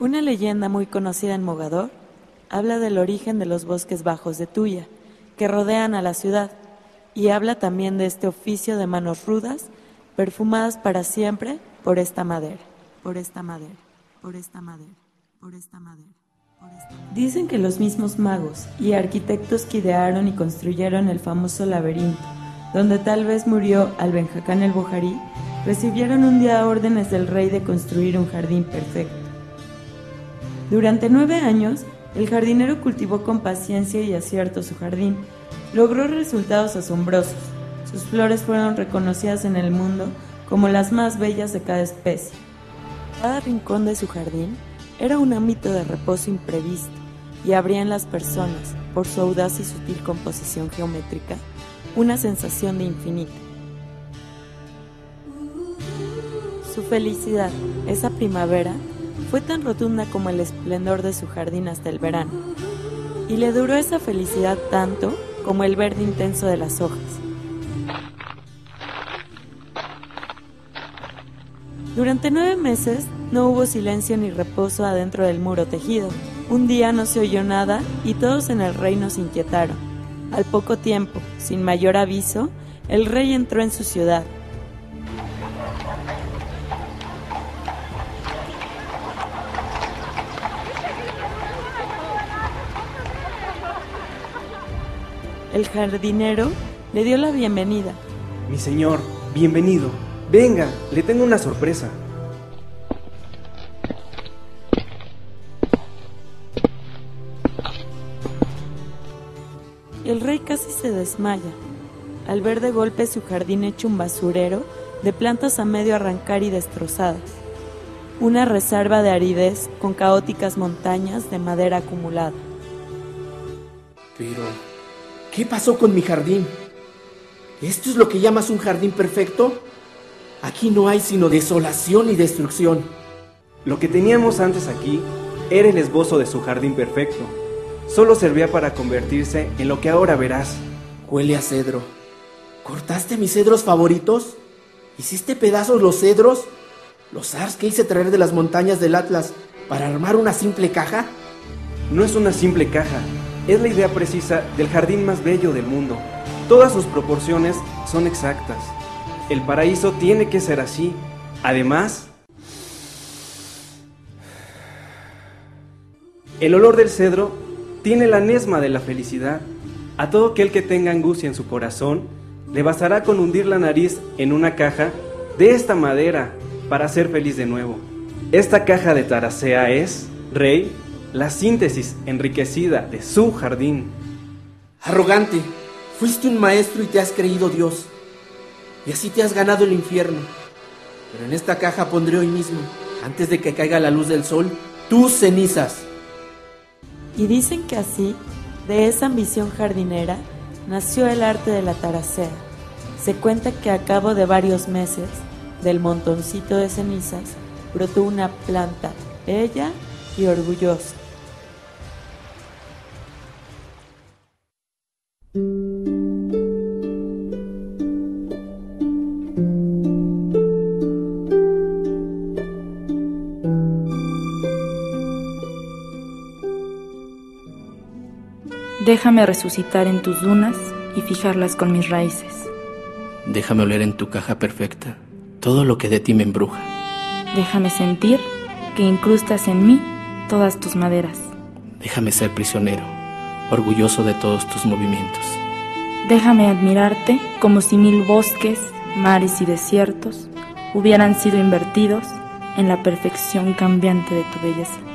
Una leyenda muy conocida en Mogador habla del origen de los bosques bajos de Tuya, que rodean a la ciudad, y habla también de este oficio de manos rudas, perfumadas para siempre por esta madera, por esta madera, por esta madera, por esta madera. Dicen que los mismos magos y arquitectos que idearon y construyeron el famoso laberinto, donde tal vez murió Albenjacán el Bojarí, recibieron un día órdenes del rey de construir un jardín perfecto. Durante 9 años, el jardinero cultivó con paciencia y acierto su jardín. Logró resultados asombrosos. Sus flores fueron reconocidas en el mundo como las más bellas de cada especie. Cada rincón de su jardín era un ámbito de reposo imprevisto y abría en las personas, por su audaz y sutil composición geométrica, una sensación de infinito. Su felicidad, esa primavera, fue tan rotunda como el esplendor de su jardín hasta el verano, y le duró esa felicidad tanto como el verde intenso de las hojas. Durante 9 meses no hubo silencio ni reposo adentro del muro tejido. Un día no se oyó nada y todos en el reino se inquietaron. Al poco tiempo, sin mayor aviso, el rey entró en su ciudad. El jardinero le dio la bienvenida. Mi señor, bienvenido. Venga, le tengo una sorpresa. El rey casi se desmaya al ver de golpe su jardín hecho un basurero de plantas a medio arrancar y destrozadas. Una reserva de aridez con caóticas montañas de madera acumulada. Pero, ¿qué pasó con mi jardín? ¿Esto es lo que llamas un jardín perfecto? Aquí no hay sino desolación y destrucción. Lo que teníamos antes aquí era el esbozo de su jardín perfecto. Solo servía para convertirse en lo que ahora verás. Huele a cedro. ¿Cortaste mis cedros favoritos? ¿Hiciste pedazos los cedros? ¿Los ars que hice traer de las montañas del Atlas para armar una simple caja? No es una simple caja, es la idea precisa del jardín más bello del mundo. Todas sus proporciones son exactas. El paraíso tiene que ser así. Además, el olor del cedro tiene la nesma de la felicidad. A todo aquel que tenga angustia en su corazón, le bastará con hundir la nariz en una caja de esta madera para ser feliz de nuevo. Esta caja de Tarasea es, rey, la síntesis enriquecida de su jardín. Arrogante, fuiste un maestro y te has creído Dios. Y así te has ganado el infierno. Pero en esta caja pondré hoy mismo, antes de que caiga la luz del sol, tus cenizas. Y dicen que así, de esa ambición jardinera, nació el arte de la tarasea. Se cuenta que a cabo de varios meses, del montoncito de cenizas, brotó una planta bella y orgullosa. Déjame resucitar en tus dunas y fijarlas con mis raíces. Déjame oler en tu caja perfecta todo lo que de ti me embruja. Déjame sentir que incrustas en mí todas tus maderas. Déjame ser prisionero, orgulloso de todos tus movimientos. Déjame admirarte como si 1000 bosques, mares y desiertos hubieran sido invertidos en la perfección cambiante de tu belleza.